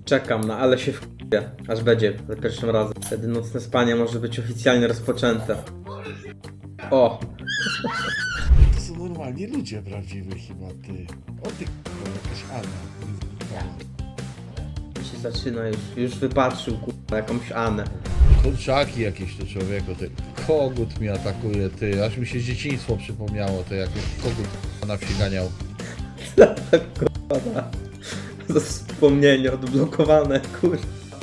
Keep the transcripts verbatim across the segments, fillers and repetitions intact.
Czekam na ale się wkurwię, aż będzie za pierwszym razem. Wtedy nocne spanie może być oficjalnie rozpoczęte. O! To są normalni ludzie prawdziwi chyba, ty. O ty k***a, jakaś Anna. I się zaczyna już, już wypatrzył kurwa jakąś Anę. Kurczaki jakieś to człowieku, ty. Kogut mnie atakuje, ty. Aż mi się dzieciństwo przypomniało, to jak kogut na wsi ganiał. Kurwa. To wspomnienie odblokowane, kurwa.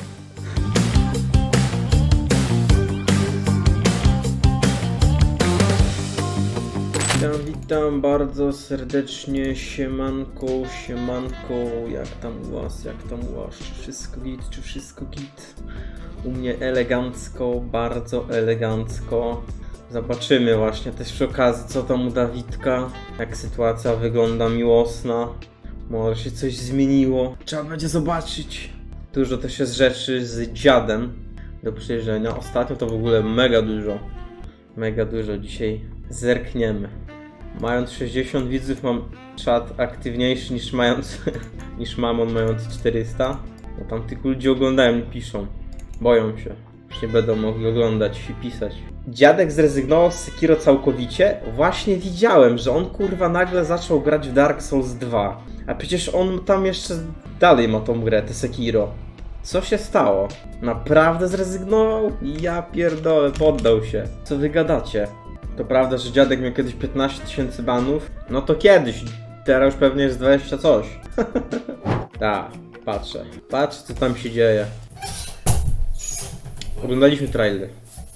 Witam, witam bardzo serdecznie, siemanko, siemanko, jak tam u was, jak tam u was, czy wszystko git, czy wszystko git? U mnie elegancko, bardzo elegancko. Zobaczymy właśnie też przy okazji, co tam u Dawidka, jak sytuacja wygląda miłosna. Może się coś zmieniło, trzeba będzie zobaczyć. Dużo też jest rzeczy z dziadem do przejrzenia. Ostatnio to w ogóle mega dużo. Mega dużo dzisiaj zerkniemy. Mając sześćdziesiąt widzów mam czat aktywniejszy niż mając niż mamon mając czterysta. Bo tam tylko ludzie oglądają i piszą. Boją się. Już nie będą mogli oglądać i pisać. Dziadek zrezygnował z Sekiro całkowicie. Właśnie widziałem, że on kurwa nagle zaczął grać w Dark Souls dwa. A przecież on tam jeszcze dalej ma tą grę, te Sekiro. Co się stało? Naprawdę zrezygnował? Ja pierdolę, poddał się. Co wy gadacie? To prawda, że dziadek miał kiedyś piętnaście tysięcy banów? No to kiedyś. Teraz już pewnie jest dwadzieścia coś. Tak, patrzę. Patrzę, co tam się dzieje. Oglądaliśmy trailer.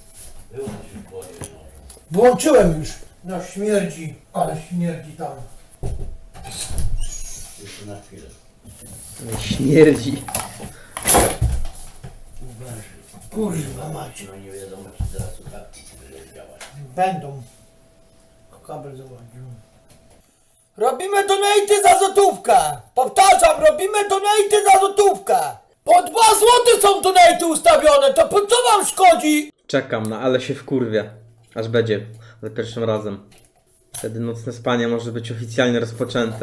Włączyłem już. No śmierdzi, ale śmierdzi tam. Jeszcze na chwilę. Śmierdzi. Kurwa macie. No nie wiadomo, czy teraz słuchawki będzie działać. Będą. Kabel załadził. Robimy donaty za złotówkę. Powtarzam, robimy donaty za złotówkę. Po dwa złote są donaty ustawione, to po co wam szkodzi? Czekam na ale się wkurwię. Aż będzie za pierwszym razem. Wtedy nocne spanie może być oficjalnie rozpoczęte.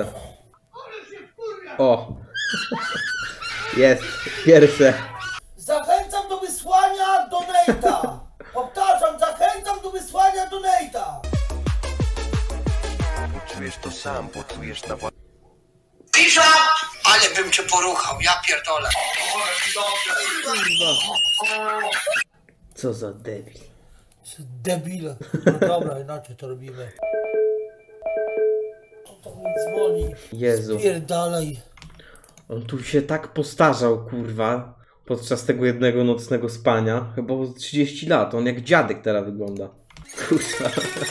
O! Jest! Pierwsze! Zachęcam do wysłania donata. Powtarzam, zachęcam do wysłania donata. Poczujesz to sam, poczujesz na własnym. Pisza! Ale bym cię poruchał, ja pierdolę. Co za debil. Debile. No dobra, inaczej to robimy. To mi dzwoni. Jezu. Pierdalej. On tu się tak postarzał, kurwa, podczas tego jednego nocnego spania. Chyba o trzydzieści lat. On jak dziadek teraz wygląda. Kurwa.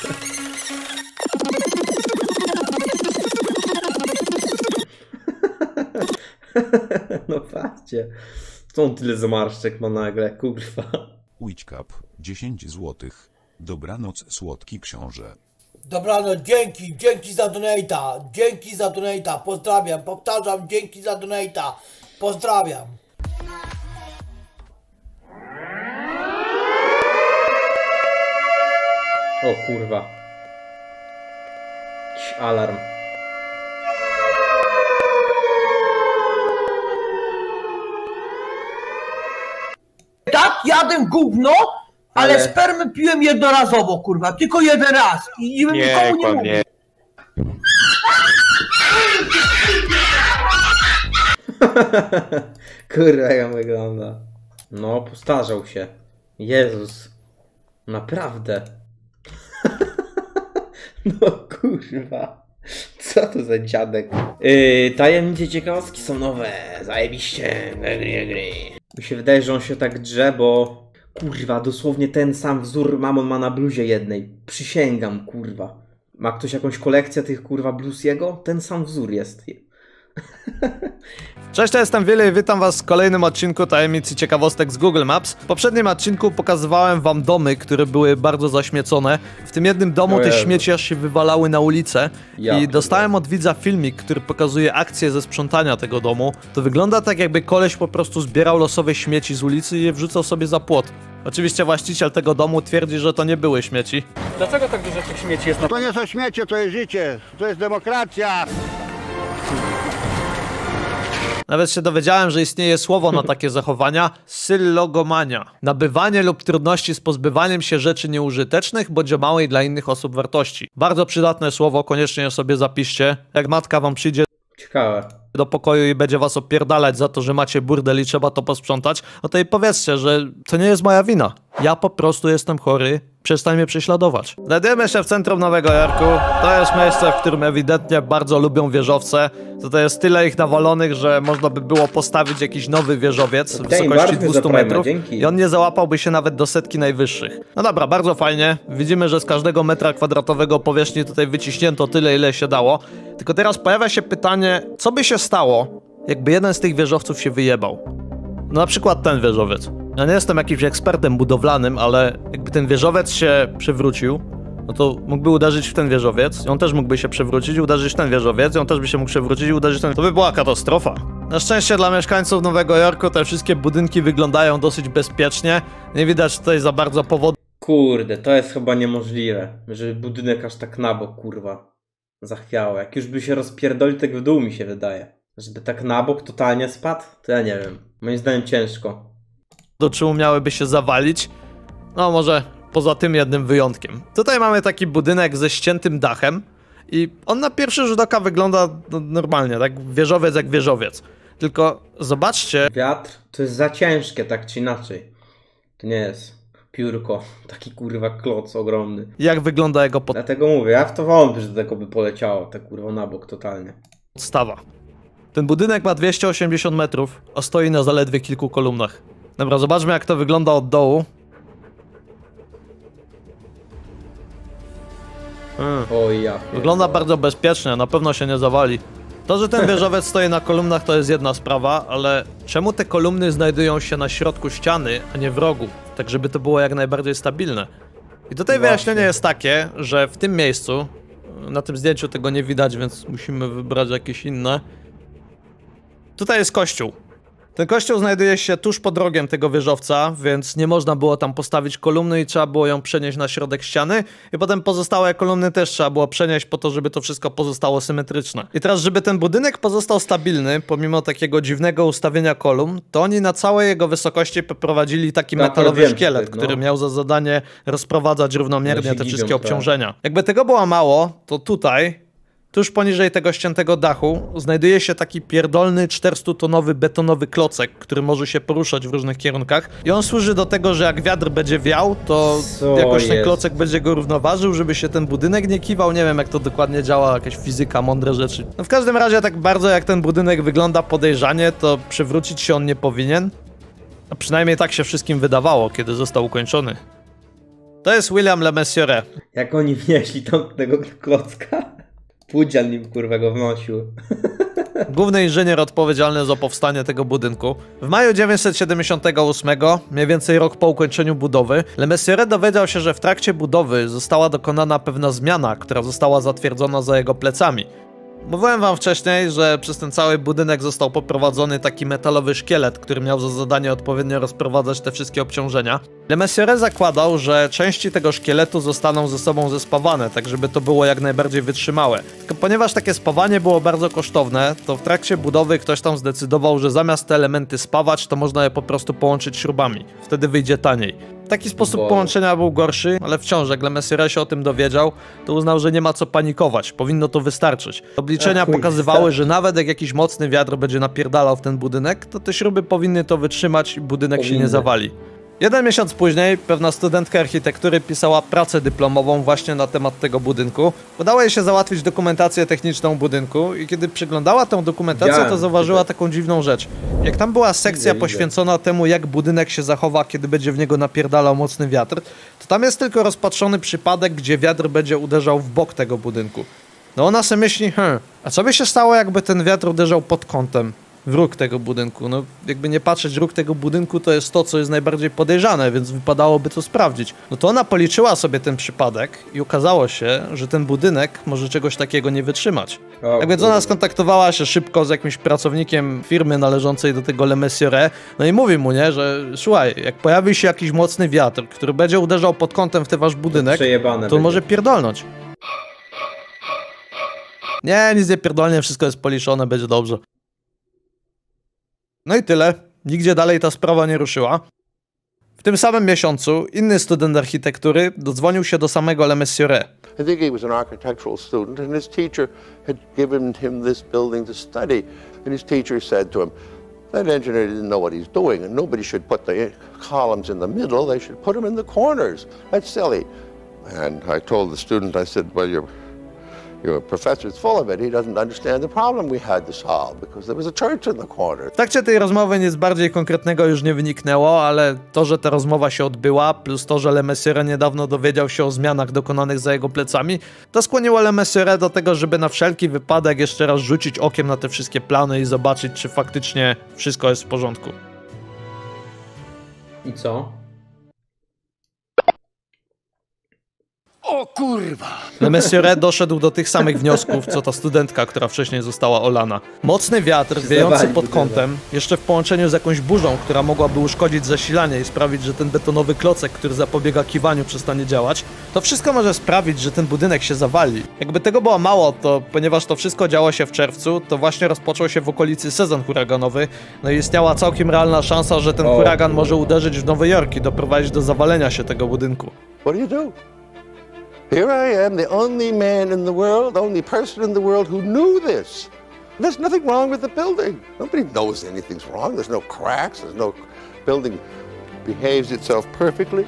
No patrzcie. Co on tyle zmarszczek ma nagle, kurwa. Witchcap, dziesięć złotych. Dobranoc, słodki książę. Dobranoc, dzięki, dzięki za donata. Dzięki za donata, pozdrawiam. Powtarzam, dzięki za donata. Pozdrawiam. O kurwa. Jakiś alarm. Tak, jadę gówno, ale, Ale- spermę piłem jednorazowo, kurwa, tylko jeden raz i nie, nikomu nie mówię. Kurwa jak wygląda. No, postarzał się. Jezus. Naprawdę. No kurwa. Co to za dziadek? Yy, tajemnice ciekawostki są nowe. Zajebiście. Gry, gry. Mi się wydaje, że on się tak drze, bo... Kurwa, dosłownie ten sam wzór mamon ma na bluzie jednej. Przysięgam, kurwa. Ma ktoś jakąś kolekcję tych kurwa bluz jego? Ten sam wzór jest. Cześć, ja jestem Willy i witam was w kolejnym odcinku tajemnicy ciekawostek z Google Maps. W poprzednim odcinku pokazywałem wam domy, które były bardzo zaśmiecone. W tym jednym domu O te Jezu. śmieci aż się wywalały na ulicę. Ja I dostałem od widza filmik, który pokazuje akcję ze sprzątania tego domu. To wygląda tak, jakby koleś po prostu zbierał losowe śmieci z ulicy i je wrzucał sobie za płot. Oczywiście właściciel tego domu twierdzi, że to nie były śmieci. Dlaczego tak dużo tych śmieci jest na... To nie są śmiecie, to jest życie, to jest demokracja. Nawet się dowiedziałem, że istnieje słowo na takie zachowania – syllogomania. Nabywanie lub trudności z pozbywaniem się rzeczy nieużytecznych bądź o małej dla innych osób wartości. Bardzo przydatne słowo, koniecznie je sobie zapiszcie. Jak matka wam przyjdzie Ciekawe. do pokoju i będzie was opierdalać za to, że macie burdel i trzeba to posprzątać, no to jej powiedzcie, że to nie jest moja wina. Ja po prostu jestem chory, przestań mnie prześladować. Znajdujemy się w centrum Nowego Jorku. To jest miejsce, w którym ewidentnie bardzo lubią wieżowce. Tutaj jest tyle ich nawalonych, że można by było postawić jakiś nowy wieżowiec w wysokości dwieście metrów i on nie załapałby się nawet do setki najwyższych. No dobra, bardzo fajnie. Widzimy, że z każdego metra kwadratowego powierzchni tutaj wyciśnięto tyle, ile się dało. Tylko teraz pojawia się pytanie, co by się stało, jakby jeden z tych wieżowców się wyjebał? No na przykład ten wieżowiec. Ja nie jestem jakimś ekspertem budowlanym, ale jakby ten wieżowiec się przewrócił, no to mógłby uderzyć w ten wieżowiec, i on też mógłby się przewrócić i uderzyć w ten wieżowiec, i on też by się mógł przewrócić i uderzyć w ten... To by była katastrofa. Na szczęście dla mieszkańców Nowego Jorku te wszystkie budynki wyglądają dosyć bezpiecznie. Nie widać tutaj za bardzo powodu. Kurde, to jest chyba niemożliwe, żeby budynek aż tak na bok, kurwa, zachwiało. Jak już by się rozpierdolił, tak w dół mi się wydaje. Żeby tak na bok totalnie spadł, to ja nie wiem. Moim zdaniem ciężko. Do czemu miałyby się zawalić? No może poza tym jednym wyjątkiem. Tutaj mamy taki budynek ze ściętym dachem i on na pierwszy rzut oka wygląda no, normalnie, tak wieżowiec jak wieżowiec. Tylko zobaczcie... Wiatr to jest za ciężkie, tak czy inaczej. To nie jest piórko, taki kurwa kloc ogromny. Jak wygląda jego pod... Dlatego mówię, ja w to wątpię, że tego by poleciało, tak kurwa na bok totalnie. podstawa. Ten budynek ma dwieście osiemdziesiąt metrów, a stoi na zaledwie kilku kolumnach. Dobra, zobaczmy jak to wygląda od dołu. Hmm. Oj ja. Wygląda bardzo bezpiecznie, na pewno się nie zawali. To, że ten wieżowiec stoi na kolumnach, to jest jedna sprawa, ale czemu te kolumny znajdują się na środku ściany, a nie w rogu? Tak, żeby to było jak najbardziej stabilne. I tutaj Właśnie. wyjaśnienie jest takie, że w tym miejscu, na tym zdjęciu tego nie widać, więc musimy wybrać jakieś inne. Tutaj jest kościół. Ten kościół znajduje się tuż pod rogiem tego wieżowca, więc nie można było tam postawić kolumny i trzeba było ją przenieść na środek ściany. I potem pozostałe kolumny też trzeba było przenieść po to, żeby to wszystko pozostało symetryczne. I teraz, żeby ten budynek pozostał stabilny, pomimo takiego dziwnego ustawienia kolumn, to oni na całej jego wysokości poprowadzili taki Tak, metalowy wiem, szkielet, tak, no. który miał za zadanie rozprowadzać równomiernie One się te gibią, wszystkie tak. obciążenia. Jakby tego było mało, to tutaj... Tuż poniżej tego ściętego dachu znajduje się taki pierdolny czterystutonowy betonowy klocek, który może się poruszać w różnych kierunkach. I on służy do tego, że jak wiatr będzie wiał, to Co jakoś ten jest? klocek będzie go równoważył, żeby się ten budynek nie kiwał. Nie wiem jak to dokładnie działa, jakaś fizyka, mądre rzeczy. No w każdym razie tak bardzo jak ten budynek wygląda podejrzanie, to przewrócić się on nie powinien. A przynajmniej tak się wszystkim wydawało, kiedy został ukończony. To jest William Le Messier. Jak oni wnieśli tam tego klocka? Pudzian nim kurwa go wnosił. Główny inżynier odpowiedzialny za powstanie tego budynku. W maju dziewięćset siedemdziesiątego ósmego, mniej więcej rok po ukończeniu budowy, Le Messier dowiedział się, że w trakcie budowy została dokonana pewna zmiana, która została zatwierdzona za jego plecami. Mówiłem wam wcześniej, że przez ten cały budynek został poprowadzony taki metalowy szkielet, który miał za zadanie odpowiednio rozprowadzać te wszystkie obciążenia. Le Messier zakładał, że części tego szkieletu zostaną ze sobą zespawane, tak żeby to było jak najbardziej wytrzymałe. Tylko ponieważ takie spawanie było bardzo kosztowne, to w trakcie budowy ktoś tam zdecydował, że zamiast te elementy spawać, to można je po prostu połączyć śrubami. Wtedy wyjdzie taniej. Taki sposób Bo... połączenia był gorszy, ale wciąż jak Le Messier się o tym dowiedział, to uznał, że nie ma co panikować, powinno to wystarczyć. Obliczenia Ach, chuj, pokazywały, tak. że nawet jak jakiś mocny wiatr będzie napierdalał w ten budynek, to te śruby powinny to wytrzymać i budynek się nie Powinny. zawali. Jeden miesiąc później pewna studentka architektury pisała pracę dyplomową właśnie na temat tego budynku. Udało jej się załatwić dokumentację techniczną budynku i kiedy przyglądała tę dokumentację, Widziałem, to zauważyła widzę. taką dziwną rzecz. Jak tam była sekcja Widzę, poświęcona temu, jak budynek się zachowa, kiedy będzie w niego napierdalał mocny wiatr, to tam jest tylko rozpatrzony przypadek, gdzie wiatr będzie uderzał w bok tego budynku. No ona sobie myśli, hm, a co by się stało, jakby ten wiatr uderzał pod kątem w róg tego budynku? No jakby nie patrzeć, róg tego budynku to jest to, co jest najbardziej podejrzane, więc wypadałoby to sprawdzić. No to ona policzyła sobie ten przypadek i okazało się, że ten budynek może czegoś takiego nie wytrzymać. O, Tak więc ona kurde. skontaktowała się szybko z jakimś pracownikiem firmy należącej do tego Le Messier, no i mówi mu, nie, że słuchaj, jak pojawi się jakiś mocny wiatr, który będzie uderzał pod kątem w ten wasz budynek, Przejebane to on będzie. może pierdolnąć. Nie, nic nie pierdolnie, wszystko jest policzone, będzie dobrze. No i tyle. Nigdzie dalej ta sprawa nie ruszyła. W tym samym miesiącu inny student architektury dodzwonił się do samego Le Mesurier. I think he was an architectural student, and his teacher had given him this building to study. And his teacher said to him, that engineer didn't know what he's doing, and nobody should put the columns in the middle, they should put them in the corners. That's silly. And I told the student, I said, well, your, your professor's full of it. He doesn't understand the problem we had to solve, because there was a church in the corner. W trakcie tej rozmowy nic bardziej konkretnego już nie wyniknęło, ale to, że ta rozmowa się odbyła, plus to, że Le Mesurier niedawno dowiedział się o zmianach dokonanych za jego plecami, to skłoniło Le Mesurier do tego, żeby na wszelki wypadek jeszcze raz rzucić okiem na te wszystkie plany i zobaczyć, czy faktycznie wszystko jest w porządku. I co? O kurwa! Le Mesurier doszedł do tych samych wniosków, co ta studentka, która wcześniej została olana. Mocny wiatr, wiejący pod kątem, jeszcze w połączeniu z jakąś burzą, która mogłaby uszkodzić zasilanie i sprawić, że ten betonowy klocek, który zapobiega kiwaniu, przestanie działać, to wszystko może sprawić, że ten budynek się zawali. Jakby tego było mało, to ponieważ to wszystko działo się w czerwcu, to właśnie rozpoczął się w okolicy sezon huraganowy, no i istniała całkiem realna szansa, że ten huragan może uderzyć w Nowy Jork i doprowadzić do zawalenia się tego budynku. What do you do? Here I am, the only man in the world, the only person in the world who knew this. There's nothing wrong with the building. Nobody knows anything's wrong. There's no cracks. There's no building behaves itself perfectly.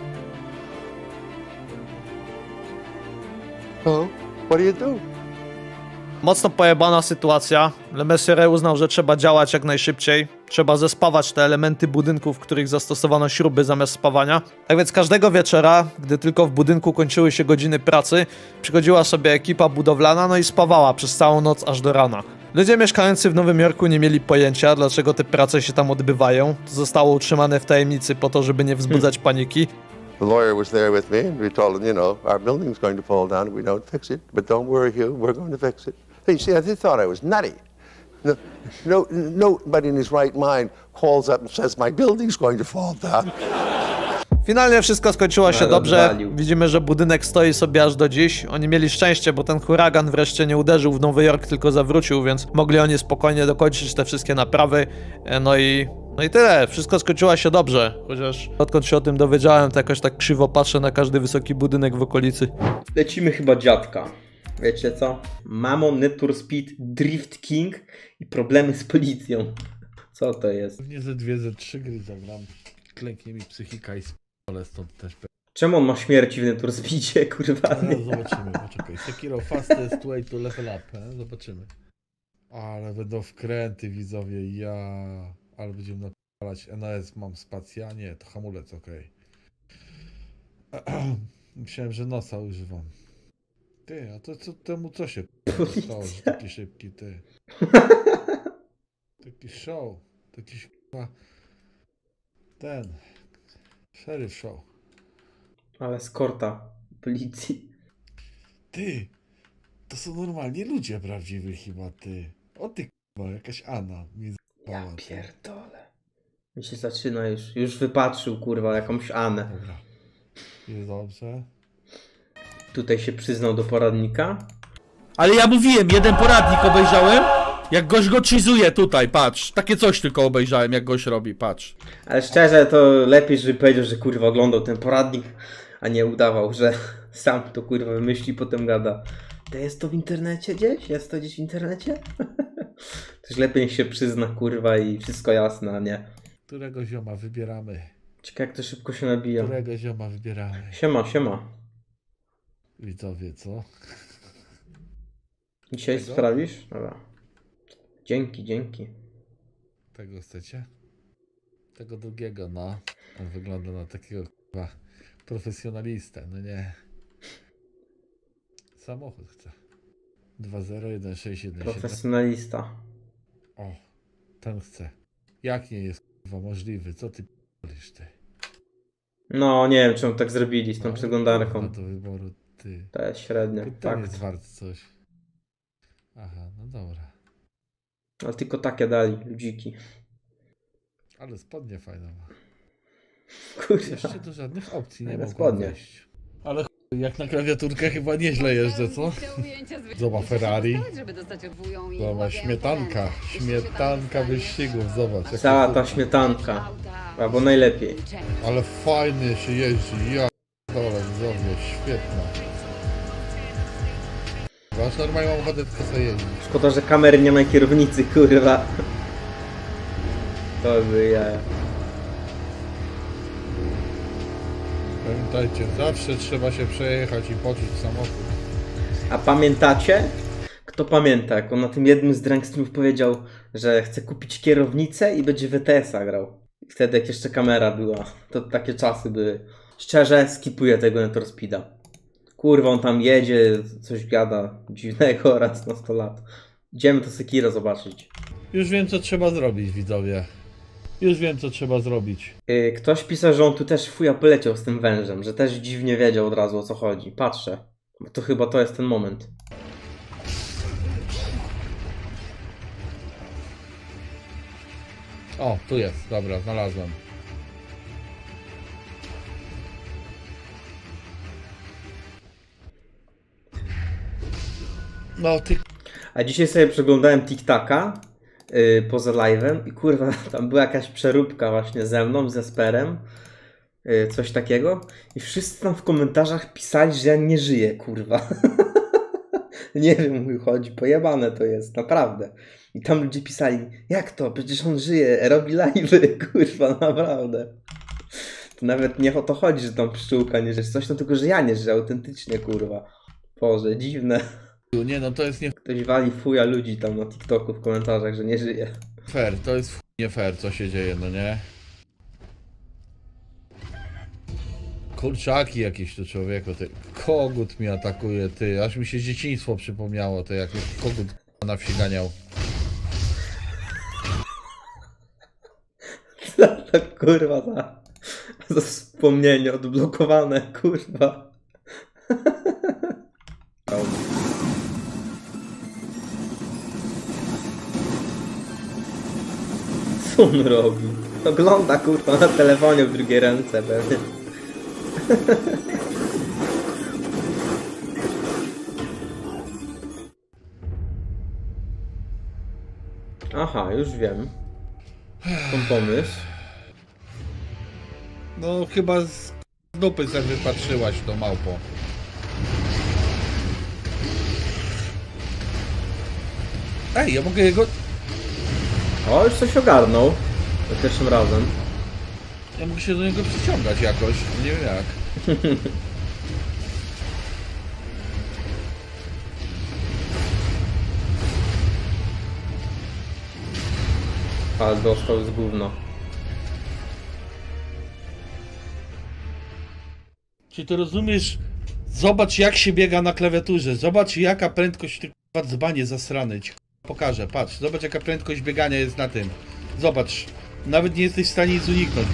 So, what do you do? Mocno pojebana sytuacja. Le Mesurier uznał, że trzeba działać jak najszybciej. Trzeba zespawać te elementy budynków, w których zastosowano śruby zamiast spawania. Tak więc każdego wieczora, gdy tylko w budynku kończyły się godziny pracy, przychodziła sobie ekipa budowlana, no i spawała przez całą noc aż do rana. Ludzie mieszkający w Nowym Jorku nie mieli pojęcia, dlaczego te prace się tam odbywają. To zostało utrzymane w tajemnicy po to, żeby nie wzbudzać paniki. The lawyer was there with me, and we told him, you know, our building's going to fall down if we don't fix it. But don't worry, Hugh, we're going to fix it. They see, they thought I was nutty. No, no, nobody in his right mind calls up and says, my building's going to fall down. Finalnie wszystko skończyło się dobrze. Widzimy, że budynek stoi sobie aż do dziś. Oni mieli szczęście, bo ten huragan wreszcie nie uderzył w Nowy Jork, tylko zawrócił, więc mogli oni spokojnie dokończyć te wszystkie naprawy. No i... No i tyle. Wszystko skończyło się dobrze. Chociaż odkąd się o tym dowiedziałem, to jakoś tak krzywo patrzę na każdy wysoki budynek w okolicy. Lecimy chyba dziadka. Wiecie co? Mamo, Need for Speed, Drift King i problemy z policją. Co to jest? Pewnie ze dwie, ze trzy gry zagram. Klęknie mi psychika i spole stąd też. Czemu on ma śmierci w Need for Speedzie, kurwa? No, zobaczymy, poczekaj. Sekiro fastest way to level up, he? Zobaczymy. Ale będą wkręty, widzowie, ja... Ale będziemy napalać. N A S mam spacja? Nie, to hamulec, okej. Okay. Myślałem, że nosa używam. Ty, a to co temu co się stało, że taki szybki, ty. Taki show. Taki chyba... Ten. Sheriff show. Ale eskorta policji. Ty. To są normalnie ludzie prawdziwi chyba, ty. O ty k***a, jakaś Anna. Mi ja pierdolę. Mi się zaczyna już. Już wypatrzył, kurwa, jakąś Anę. Dobra. Jest dobrze. Tutaj się przyznał do poradnika. Ale ja mówiłem, jeden poradnik obejrzałem, jak goś go cheezuje tutaj, patrz. Takie coś tylko obejrzałem, jak goś robi, patrz. Ale szczerze, to lepiej, żeby powiedział, że kurwa oglądał ten poradnik, a nie udawał, że sam to kurwa wymyśli, potem gada. To jest to w internecie gdzieś? Jest to gdzieś w internecie? Też lepiej niech się przyzna, kurwa, i wszystko jasne, a nie. Którego zioma wybieramy? Ciekawe, jak to szybko się nabija. Którego zioma wybieramy? Siema, siema. Widzowie, co? Dzisiaj Tego? sprawisz? Dobra. Dzięki, dzięki. Tego chcecie? Tego drugiego, no. On wygląda na takiego k***a profesjonalistę, no nie. Samochód chcę. dwa zero jeden sześć jeden siedem. Profesjonalista. O, ten chce. Jak nie jest k***a możliwy? Co ty p***lisz, ty? No, nie wiem, czemu tak zrobili z tą No, przeglądarką. do wyboru, ty. To jest średnio, Ten tak. jest wart coś. Aha, no dobra. Ale tylko takie dali, ludziki. Ale spodnie fajne ma. Kurwa. Jeszcze do żadnych opcji nie Fajne mogłem spodnie. wejść. Ale Jak na klawiaturkę chyba nieźle jeżdżę, co? Zobacz Ferrari. Zobacz śmietanka. Śmietanka wyścigów, zobacz. Cała ta śmietanka. Albo najlepiej. Ale fajny się jeździ, ja dole, widzowie, świetna. Zobacz, normalnie mam ochotę tylko sobie jeździć. Szkoda, że kamery nie ma kierownicy, kurwa. To by ja. Pamiętajcie, zawsze trzeba się przejechać i poczuć samochód. A pamiętacie? Kto pamięta, jak on na tym jednym z drankstreamów powiedział, że chce kupić kierownicę i będzie W T S-a grał. I wtedy jak jeszcze kamera była. To takie czasy były. Szczerze, skipuję tego Need for Speeda. Kurwa, on tam jedzie, coś gada dziwnego raz na sto lat. Idziemy to Sekiro zobaczyć. Już wiem, co trzeba zrobić, widzowie. Już wiem, co trzeba zrobić. Yy, ktoś pisał, że on tu też fuja poleciał z tym wężem, że też dziwnie wiedział od razu, o co chodzi. Patrzę. To chyba to jest ten moment. O, tu jest, dobra, znalazłem. No ty... A dzisiaj sobie przeglądałem TikToka yy, poza live'em i kurwa, tam była jakaś przeróbka właśnie ze mną, ze Sperem. Yy, coś takiego. I wszyscy tam w komentarzach pisali, że ja nie żyję, kurwa. Nie wiem, mój chodzi, pojebane to jest, naprawdę. I tam ludzie pisali, jak to? Przecież on żyje, robi live'y, kurwa, naprawdę. To nawet nie o to chodzi, że tam pszczółka nie żyje, coś, no tylko, że ja nie żyję, autentycznie, kurwa. Boże, dziwne. Nie no, to jest nie Ktoś wali fuja ludzi tam na TikToku w komentarzach, że nie żyje. fair, to jest nie fair, co się dzieje, no nie? Kurczaki jakieś to człowieku, ty. Kogut mi atakuje, ty. Aż mi się dzieciństwo przypomniało, to jak kogut na wsi ganiał. To kurwa za, za wspomnienie odblokowane, kurwa. Co on robi? Ogląda kurwa na telefonie w drugiej ręce pewnie. Aha, już wiem. Mam pomysł. No chyba z dupy sobie wypatrzyłaś to, małpo. Ej, ja mogę jego... O, już coś ogarnął. Za pierwszym razem. Ja mogę się do niego przyciągać jakoś, nie wiem jak. Ale dostał z gówna. Czy ty rozumiesz? Zobacz jak się biega na klawiaturze, zobacz jaka prędkość ty k***a dzbanie zasrany, ci pokażę, patrz, zobacz jaka prędkość biegania jest na tym. Zobacz, nawet nie jesteś w stanie nic uniknąć.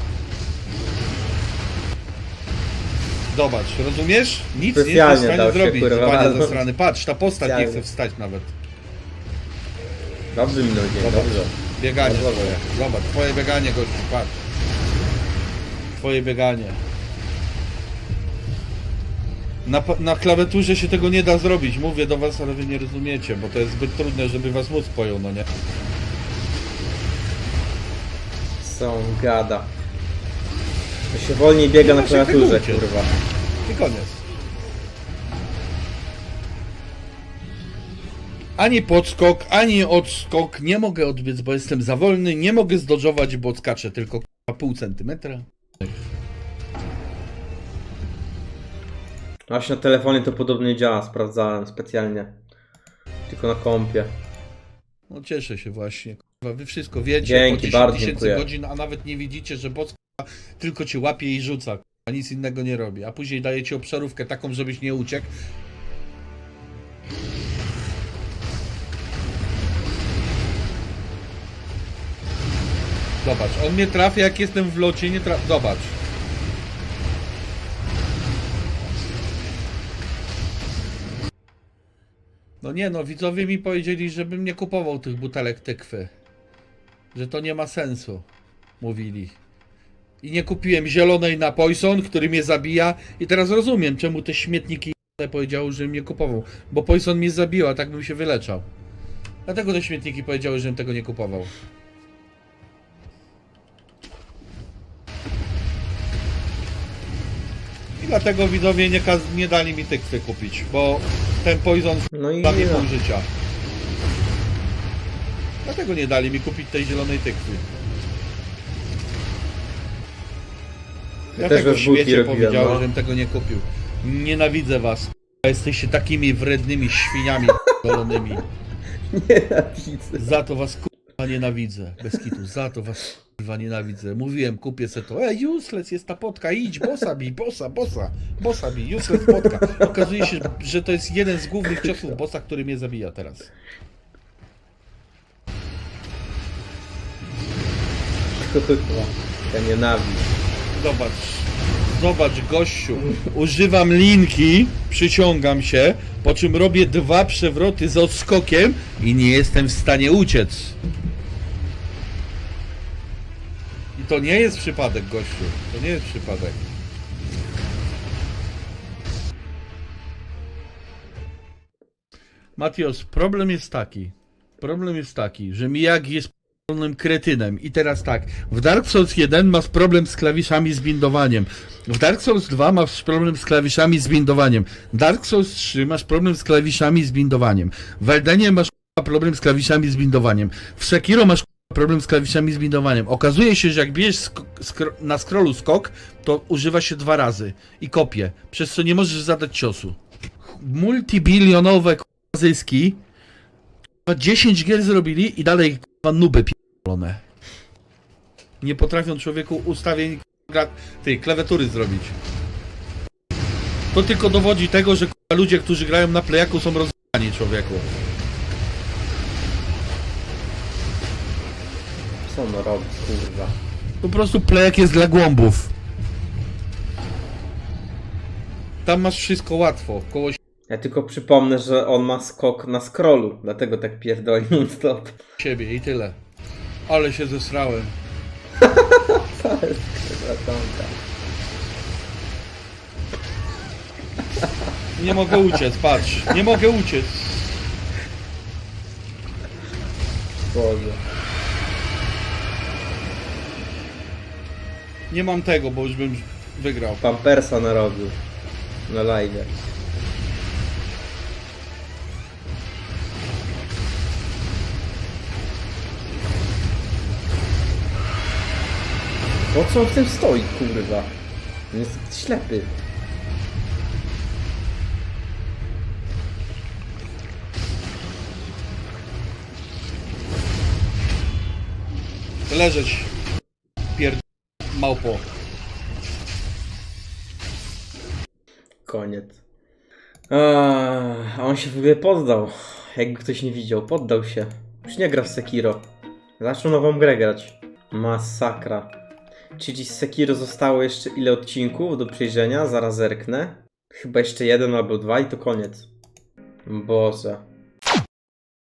Zobacz, rozumiesz? Nic nie jesteś w stanie zrobić, dzbanie zasrany, patrz, ta postać nie chce wstać nawet. Dobrze mi ludzie, dobrze. Bieganie twoje, zobacz, twoje bieganie gościu, patrz. Twoje bieganie. Na, na klawiaturze się tego nie da zrobić, mówię do was, ale wy nie rozumiecie, bo to jest zbyt trudne, żeby was mózg pojął, no nie? Co on gada? To się wolniej biega na klawiaturze, kurwa. I koniec. Ani podskok, ani odskok nie mogę odbiec, bo jestem za wolny, nie mogę zdodżować, bo odskaczę tylko pół centymetra. Właśnie na telefonie to podobnie działa, sprawdzałem specjalnie. Tylko na kompie. No cieszę się właśnie. Wy wszystko wiecie, Dzięki, po bardzo tysięcy dziękuję. godzin, a nawet nie widzicie, że boc tylko cię łapie i rzuca, a nic innego nie robi. A później daje ci obszarówkę taką, żebyś nie uciekł. Zobacz, on mnie trafia jak jestem w locie, nie trafia. Zobacz. No nie no, widzowie mi powiedzieli, żebym nie kupował tych butelek tykwy. Że to nie ma sensu. Mówili. I nie kupiłem zielonej na Poison, który mnie zabija. I teraz rozumiem, czemu te śmietniki powiedziały, żebym nie kupował. Bo Poison mnie zabiła, tak bym się wyleczał. Dlatego te śmietniki powiedziały, żebym tego nie kupował. I dlatego widzowie nie, nie dali mi tykwy kupić, bo ten Poison No i da mi nie. pół życia. Dlatego nie dali mi kupić tej zielonej tykwy. Ja Ja też tego we dwójki śmiecie robiłem, powiedziałem, no. żebym tego nie kupił. Nienawidzę was. Jesteście takimi wrednymi świniami golonymi. Nienawidzę. Za to was kurwa nienawidzę. Bez kitu, za to was kurwa nienawidzę. Mówiłem, kupię se to. Ej, useless jest ta potka, idź, bossa bij, bossa, bossa, bossa bij, useless potka. Okazuje się, że to jest jeden z głównych ciosów bossa, który mnie zabija teraz. Kurwa, ja nienawidzę. Zobacz, zobacz gościu, używam linki, przyciągam się, po czym robię dwa przewroty z odskokiem i nie jestem w stanie uciec. I to nie jest przypadek, gościu, to nie jest przypadek. Matios, problem jest taki, problem jest taki, że Miyagi jest pełnym kretynem. I teraz tak, w Dark Souls jeden masz problem z klawiszami z bindowaniem. W Dark Souls dwa masz problem z klawiszami z bindowaniem. Dark Souls trzy masz problem z klawiszami z bindowaniem. W Eldenie masz problem z klawiszami z bindowaniem. W Sekiro masz problem z klawiszami z bindowaniem. Okazuje się, że jak bijesz sk skro na scrollu skok, to używa się dwa razy i kopie, przez co nie możesz zadać ciosu. Multibilionowe zyski, dziesięć gier zrobili i dalej nuby p***lone. Nie potrafią człowieku ustawień tej klawiatury zrobić. To tylko dowodzi tego, że ludzie, którzy grają na playaku, są rozwiązani, człowieku. Co on robi, kurwa? Po prostu playek jest dla głąbów. Tam masz wszystko łatwo. Koło Ja tylko przypomnę, że on ma skok na scrollu, dlatego tak pierdoli non-stop. siebie i tyle. Ale się zesrałem. To jest kurwa tonka. Nie mogę uciec, patrz. Nie mogę uciec. Boże. Nie mam tego, bo już bym wygrał. Pampersa narobił. Na live. Po co on w tym stoi, kurwa? On jest ślepy. Leżeć. Pierd... małpo. Koniec. A on się w ogóle poddał. Jakby ktoś nie widział, poddał się. Już nie gra w Sekiro. Zaczął nową grę grać. Masakra. Czyli z Sekiro zostało jeszcze ile odcinków do przejrzenia? Zaraz zerknę. Chyba jeszcze jeden albo dwa i to koniec. Boże.